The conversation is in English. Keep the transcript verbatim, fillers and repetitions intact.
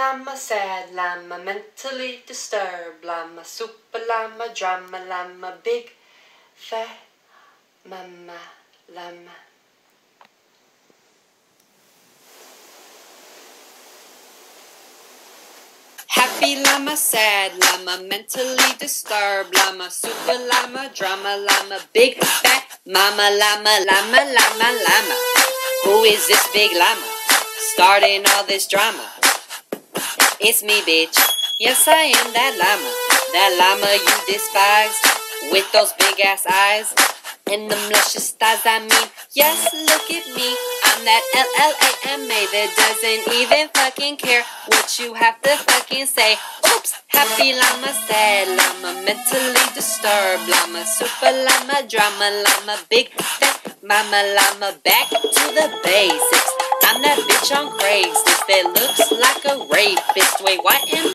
llama, sad llama, mentally disturbed llama, super llama, drama llama, big fat mama llama. Happy llama, sad llama, mentally disturbed llama, super llama, drama llama, big fat mama llama, llama, llama, llama. Who is this big llama starting all this drama? It's me, bitch. Yes, I am that llama. That llama you despise, with those big ass eyes and them luscious thighs. I mean, yes, look at me. I'm that L L A M A that doesn't even fucking care what you have to fucking say. Oops, happy llama, sad llama, mentally disturbed llama, super llama, drama llama, big fat mama llama. Back to the basics. I'm that bitch on Craigslist that looks like a rapist. Wait, what am